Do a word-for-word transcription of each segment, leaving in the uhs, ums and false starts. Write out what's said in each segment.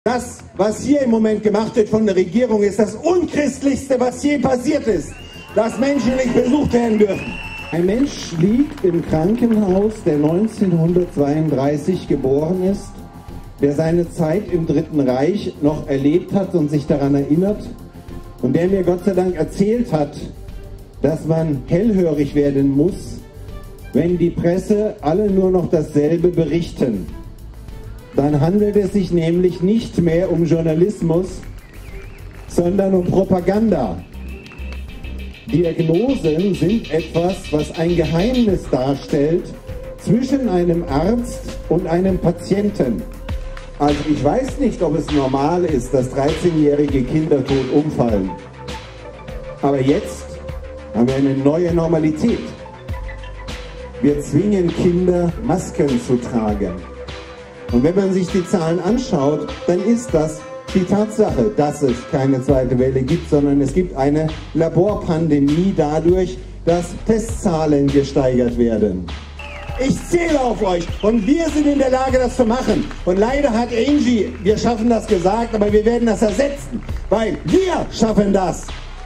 Das, was hier im Moment gemacht wird von der Regierung, ist das Unchristlichste, was je passiert ist, dass Menschen nicht besucht werden dürfen. Ein Mensch liegt im Krankenhaus, der neunzehnhundertzweiunddreißig geboren ist, der seine Zeit im Dritten Reich noch erlebt hat und sich daran erinnert und der mir Gott sei Dank erzählt hat, dass man hellhörig werden muss, wenn die Presse alle nur noch dasselbe berichten. Dann handelt es sich nämlich nicht mehr um Journalismus, sondern um Propaganda. Diagnosen sind etwas, was ein Geheimnis darstellt zwischen einem Arzt und einem Patienten. Also ich weiß nicht, ob es normal ist, dass dreizehnjährige Kinder tot umfallen. Aber jetzt haben wir eine neue Normalität. Wir zwingen Kinder, Masken zu tragen. Und wenn man sich die Zahlen anschaut, dann ist das die Tatsache, dass es keine zweite Welle gibt, sondern es gibt eine Laborpandemie dadurch, dass Testzahlen gesteigert werden. Ich zähle auf euch und wir sind in der Lage, das zu machen. Und leider hat Angie, wir schaffen das gesagt, aber wir werden das ersetzen, weil wir schaffen das.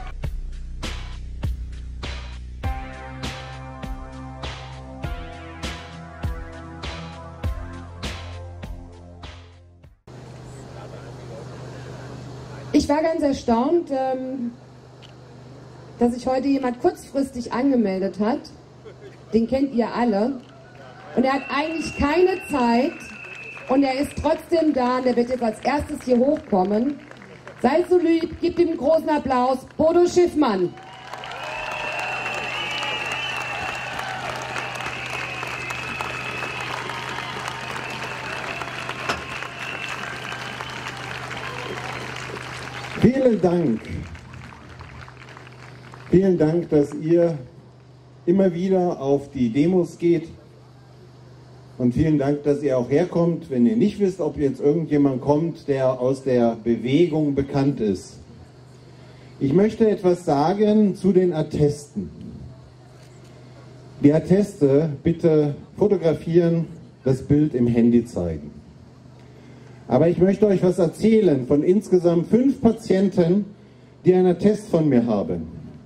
Ich war ganz erstaunt, dass sich heute jemand kurzfristig angemeldet hat. Den kennt ihr alle. Und er hat eigentlich keine Zeit und er ist trotzdem da und er wird jetzt als erstes hier hochkommen. Seid so lieb, gebt ihm einen großen Applaus. Bodo Schiffmann. Vielen Dank. Vielen Dank, dass ihr immer wieder auf die Demos geht. Und vielen Dank, dass ihr auch herkommt, wenn ihr nicht wisst, ob jetzt irgendjemand kommt, der aus der Bewegung bekannt ist. Ich möchte etwas sagen zu den Attesten. Die Atteste bitte fotografieren, das Bild im Handy zeigen. Aber ich möchte euch was erzählen von insgesamt fünf Patienten, die einen Attest von mir haben.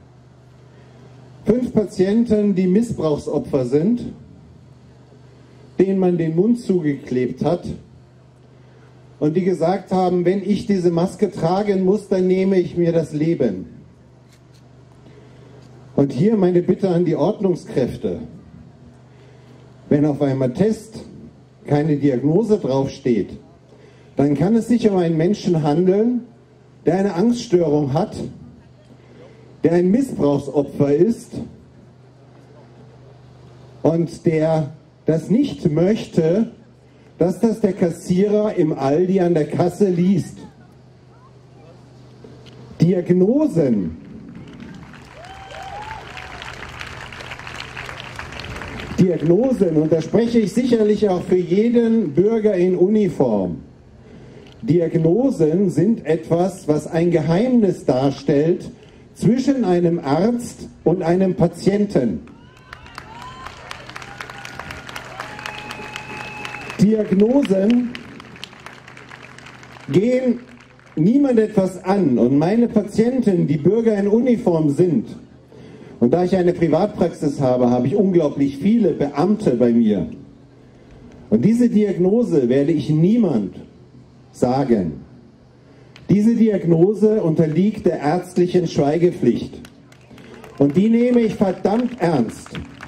Fünf Patienten, die Missbrauchsopfer sind, denen man den Mund zugeklebt hat und die gesagt haben, wenn ich diese Maske tragen muss, dann nehme ich mir das Leben. Und hier meine Bitte an die Ordnungskräfte. Wenn auf einem Attest keine Diagnose draufsteht, dann kann es sich um einen Menschen handeln, der eine Angststörung hat, der ein Missbrauchsopfer ist und der das nicht möchte, dass das der Kassierer im Aldi an der Kasse liest. Diagnosen. Diagnosen, und da spreche ich sicherlich auch für jeden Bürger in Uniform. Diagnosen sind etwas, was ein Geheimnis darstellt zwischen einem Arzt und einem Patienten. Diagnosen gehen niemand etwas an und meine Patienten, die Bürger in Uniform sind, und da ich eine Privatpraxis habe, habe ich unglaublich viele Beamte bei mir. Und diese Diagnose werde ich niemand sagen. Diese Diagnose unterliegt der ärztlichen Schweigepflicht. Und die nehme ich verdammt ernst.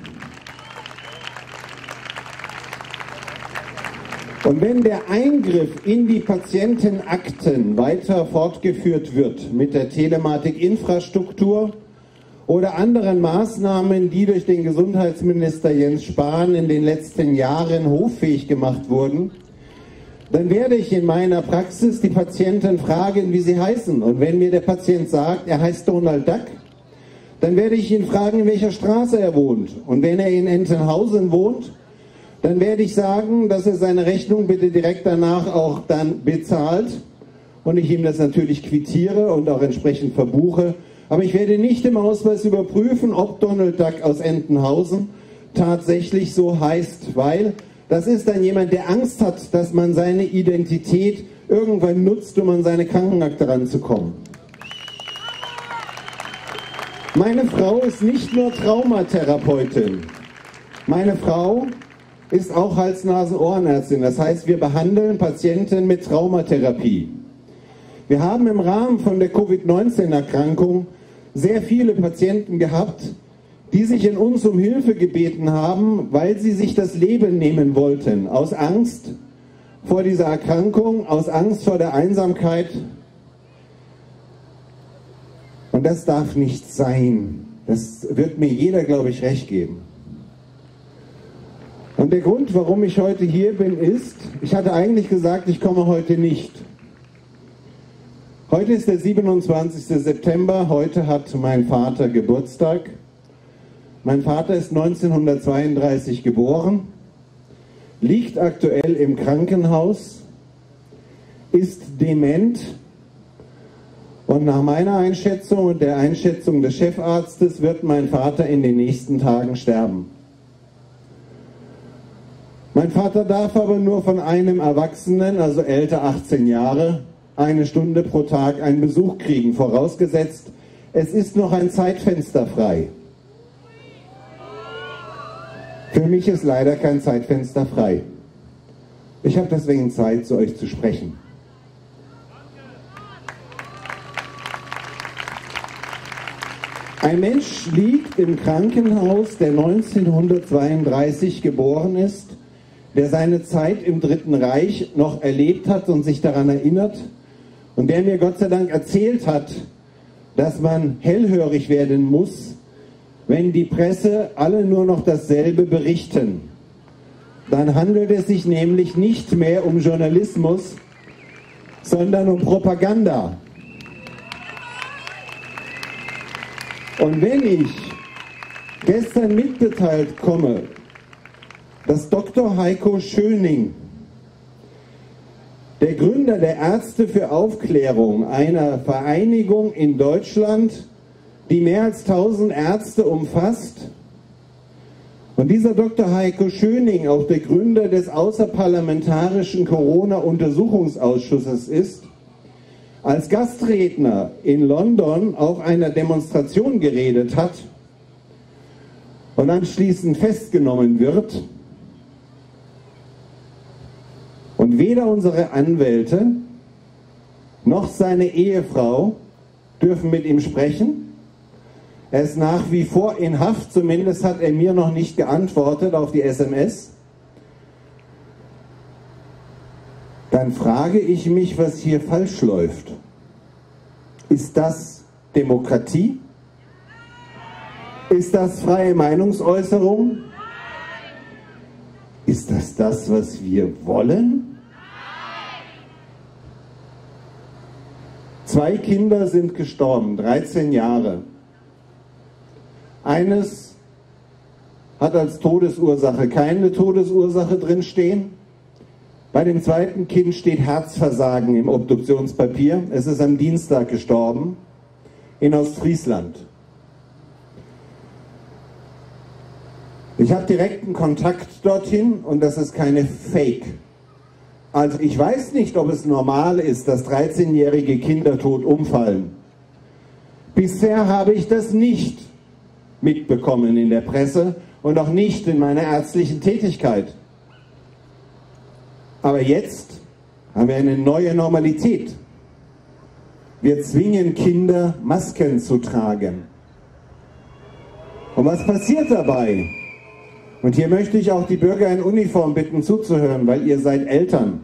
Und wenn der Eingriff in die Patientenakten weiter fortgeführt wird mit der Telematikinfrastruktur oder anderen Maßnahmen, die durch den Gesundheitsminister Jens Spahn in den letzten Jahren hoffähig gemacht wurden, dann werde ich in meiner Praxis die Patienten fragen, wie sie heißen. Und wenn mir der Patient sagt, er heißt Donald Duck, dann werde ich ihn fragen, in welcher Straße er wohnt. Und wenn er in Entenhausen wohnt, dann werde ich sagen, dass er seine Rechnung bitte direkt danach auch dann bezahlt. Und ich ihm das natürlich quittiere und auch entsprechend verbuche. Aber ich werde nicht im Ausweis überprüfen, ob Donald Duck aus Entenhausen tatsächlich so heißt, weil das ist dann jemand, der Angst hat, dass man seine Identität irgendwann nutzt, um an seine Krankenakte ranzukommen. Meine Frau ist nicht nur Traumatherapeutin. Meine Frau ist auch Hals-Nasen-Ohrenärztin. Das heißt, wir behandeln Patienten mit Traumatherapie. Wir haben im Rahmen von der Covid neunzehn Erkrankung sehr viele Patienten gehabt, die sich in uns um Hilfe gebeten haben, weil sie sich das Leben nehmen wollten, aus Angst vor dieser Erkrankung, aus Angst vor der Einsamkeit. Und das darf nicht sein. Das wird mir jeder, glaube ich, recht geben. Und der Grund, warum ich heute hier bin, ist, ich hatte eigentlich gesagt, ich komme heute nicht. Heute ist der siebenundzwanzigste September, heute hat mein Vater Geburtstag. Mein Vater ist neunzehnhundertzweiunddreißig geboren, liegt aktuell im Krankenhaus, ist dement und nach meiner Einschätzung und der Einschätzung des Chefarztes wird mein Vater in den nächsten Tagen sterben. Mein Vater darf aber nur von einem Erwachsenen, also älter achtzehn Jahre, eine Stunde pro Tag einen Besuch kriegen, vorausgesetzt, es ist noch ein Zeitfenster frei. Für mich ist leider kein Zeitfenster frei. Ich habe deswegen Zeit, zu euch zu sprechen. Ein Mensch liegt im Krankenhaus, der neunzehnhundertzweiunddreißig geboren ist, der seine Zeit im Dritten Reich noch erlebt hat und sich daran erinnert und der mir Gott sei Dank erzählt hat, dass man hellhörig werden muss, wenn die Presse alle nur noch dasselbe berichten. Dann handelt es sich nämlich nicht mehr um Journalismus, sondern um Propaganda. Und wenn ich gestern mitgeteilt komme, dass Doktor Heiko Schöning, der Gründer der Ärzte für Aufklärung, einer Vereinigung in Deutschland, die mehr als tausend Ärzte umfasst, und dieser Doktor Heiko Schöning auch der Gründer des außerparlamentarischen Corona-Untersuchungsausschusses ist, als Gastredner in London auf einer Demonstration geredet hat und anschließend festgenommen wird. Und weder unsere Anwälte noch seine Ehefrau dürfen mit ihm sprechen. Er ist nach wie vor in Haft, zumindest hat er mir noch nicht geantwortet auf die S M S. Dann frage ich mich, was hier falsch läuft. Ist das Demokratie? Ist das freie Meinungsäußerung? Ist das das, was wir wollen? Zwei Kinder sind gestorben, dreizehn Jahre. Eines hat als Todesursache keine Todesursache drinstehen. Bei dem zweiten Kind steht Herzversagen im Obduktionspapier. Es ist am Dienstag gestorben in Ostfriesland. Ich habe direkten Kontakt dorthin und das ist keine Fake. Also ich weiß nicht, ob es normal ist, dass dreizehnjährige Kinder tot umfallen. Bisher habe ich das nicht mitbekommen in der Presse und auch nicht in meiner ärztlichen Tätigkeit. Aber jetzt haben wir eine neue Normalität. Wir zwingen Kinder, Masken zu tragen. Und was passiert dabei? Und hier möchte ich auch die Bürger in Uniform bitten zuzuhören, weil ihr seid Eltern.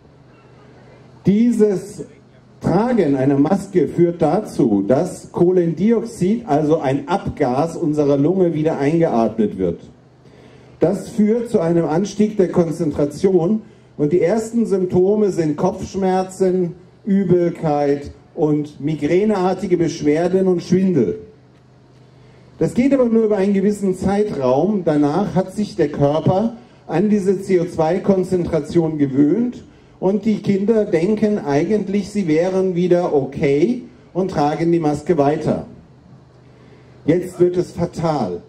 Dieses Tragen einer Maske führt dazu, dass Kohlendioxid, also ein Abgas unserer Lunge, wieder eingeatmet wird. Das führt zu einem Anstieg der Konzentration und die ersten Symptome sind Kopfschmerzen, Übelkeit und migräneartige Beschwerden und Schwindel. Das geht aber nur über einen gewissen Zeitraum. Danach hat sich der Körper an diese C O zwei Konzentration gewöhnt und die Kinder denken eigentlich, sie wären wieder okay und tragen die Maske weiter. Jetzt wird es fatal.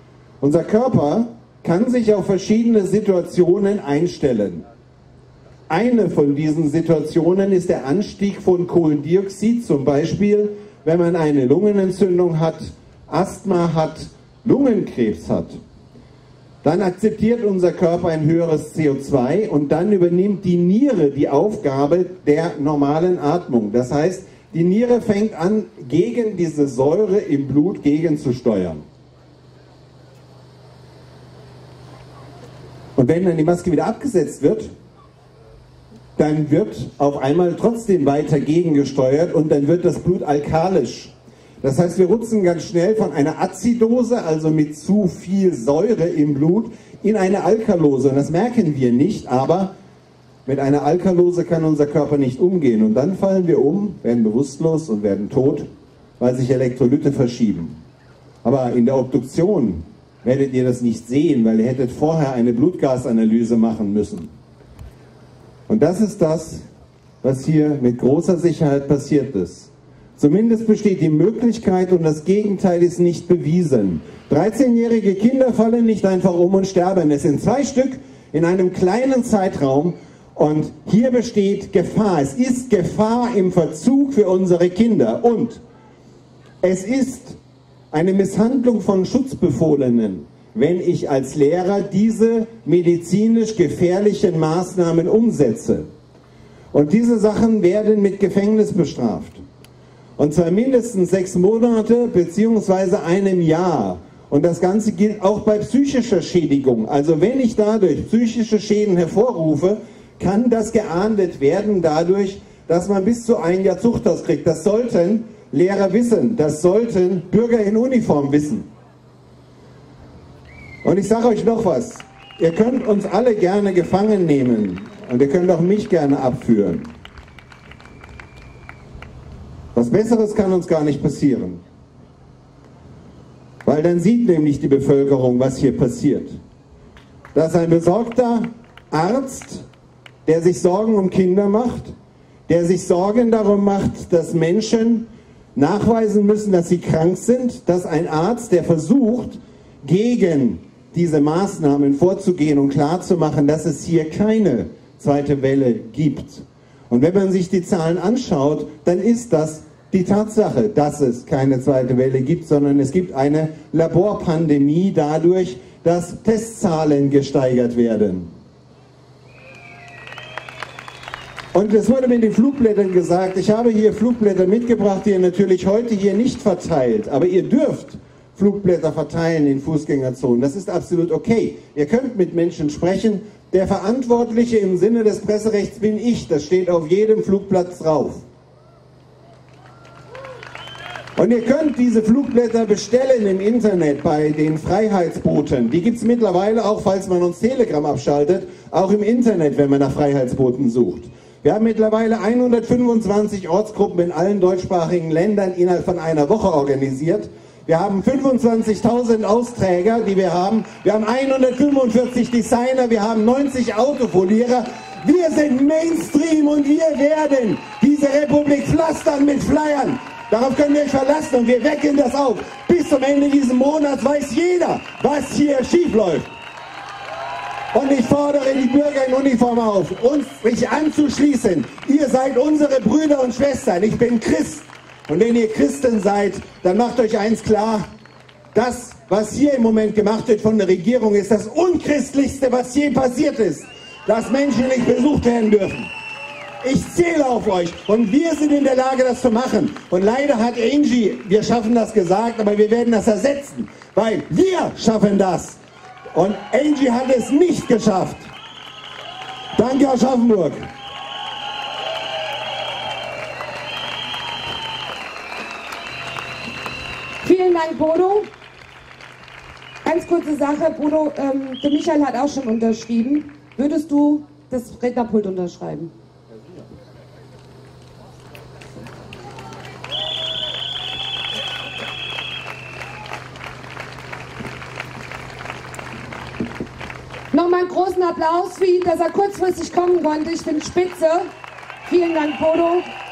Unser Körper kann sich auf verschiedene Situationen einstellen. Eine von diesen Situationen ist der Anstieg von Kohlendioxid, zum Beispiel, wenn man eine Lungenentzündung hat, Asthma hat, Lungenkrebs hat. Dann akzeptiert unser Körper ein höheres C O zwei und dann übernimmt die Niere die Aufgabe der normalen Atmung. Das heißt, die Niere fängt an, gegen diese Säure im Blut gegenzusteuern. Und wenn dann die Maske wieder abgesetzt wird, dann wird auf einmal trotzdem weiter gegengesteuert und dann wird das Blut alkalisch. Das heißt, wir rutschen ganz schnell von einer Azidose, also mit zu viel Säure im Blut, in eine Alkalose. Und das merken wir nicht, aber mit einer Alkalose kann unser Körper nicht umgehen. Und dann fallen wir um, werden bewusstlos und werden tot, weil sich Elektrolyte verschieben. Aber in der Obduktion werdet ihr das nicht sehen, weil ihr hättet vorher eine Blutgasanalyse machen müssen. Und das ist das, was hier mit großer Sicherheit passiert ist. Zumindest besteht die Möglichkeit und das Gegenteil ist nicht bewiesen. dreizehnjährige Kinder fallen nicht einfach um und sterben. Es sind zwei Stück in einem kleinen Zeitraum und hier besteht Gefahr. Es ist Gefahr im Verzug für unsere Kinder und es ist eine Misshandlung von Schutzbefohlenen, wenn ich als Lehrer diese medizinisch gefährlichen Maßnahmen umsetze. Und diese Sachen werden mit Gefängnis bestraft. Und zwar mindestens sechs Monate beziehungsweise einem Jahr. Und das Ganze gilt auch bei psychischer Schädigung. Also wenn ich dadurch psychische Schäden hervorrufe, kann das geahndet werden dadurch, dass man bis zu ein Jahr Zuchthaus kriegt. Das sollten Lehrer wissen, das sollten Bürger in Uniform wissen. Und ich sage euch noch was, ihr könnt uns alle gerne gefangen nehmen und ihr könnt auch mich gerne abführen. Was Besseres kann uns gar nicht passieren. Weil dann sieht nämlich die Bevölkerung, was hier passiert. Da ist ein besorgter Arzt, der sich Sorgen um Kinder macht, der sich Sorgen darum macht, dass Menschen nachweisen müssen, dass sie krank sind, dass ein Arzt, der versucht, gegen diese Maßnahmen vorzugehen und klarzumachen, dass es hier keine zweite Welle gibt. Und wenn man sich die Zahlen anschaut, dann ist das die Tatsache, dass es keine zweite Welle gibt, sondern es gibt eine Laborpandemie dadurch, dass Testzahlen gesteigert werden. Und es wurde mit den Flugblättern gesagt, ich habe hier Flugblätter mitgebracht, die ihr natürlich heute hier nicht verteilt, aber ihr dürft Flugblätter verteilen in Fußgängerzonen. Das ist absolut okay. Ihr könnt mit Menschen sprechen. Der Verantwortliche im Sinne des Presserechts bin ich. Das steht auf jedem Flugblatt drauf. Und ihr könnt diese Flugblätter bestellen im Internet bei den Freiheitsboten. Die gibt es mittlerweile auch, falls man uns Telegram abschaltet, auch im Internet, wenn man nach Freiheitsboten sucht. Wir haben mittlerweile hundertfünfundzwanzig Ortsgruppen in allen deutschsprachigen Ländern innerhalb von einer Woche organisiert. Wir haben fünfundzwanzigtausend Austräger, die wir haben. Wir haben hundertfünfundvierzig Designer, wir haben neunzig Autofolierer. Wir sind Mainstream und wir werden diese Republik pflastern mit Flyern. Darauf können wir euch verlassen und wir wecken das auf. Bis zum Ende dieses Monats weiß jeder, was hier schief läuft. Und ich fordere die Bürger in Uniform auf, uns sich anzuschließen. Ihr seid unsere Brüder und Schwestern. Ich bin Christ. Und wenn ihr Christen seid, dann macht euch eins klar, das, was hier im Moment gemacht wird von der Regierung, ist das Unchristlichste, was je passiert ist, dass Menschen nicht besucht werden dürfen. Ich zähle auf euch und wir sind in der Lage, das zu machen. Und leider hat Angie, wir schaffen das gesagt, aber wir werden das ersetzen, weil wir schaffen das. Und Angie hat es nicht geschafft. Danke, Aschaffenburg. Vielen Dank, Bodo. Ganz kurze Sache, Bodo, ähm, der Michael hat auch schon unterschrieben. Würdest du das Rednerpult unterschreiben? Nochmal einen großen Applaus für ihn, dass er kurzfristig kommen konnte. Ich finde es spitze. Vielen Dank, Bodo.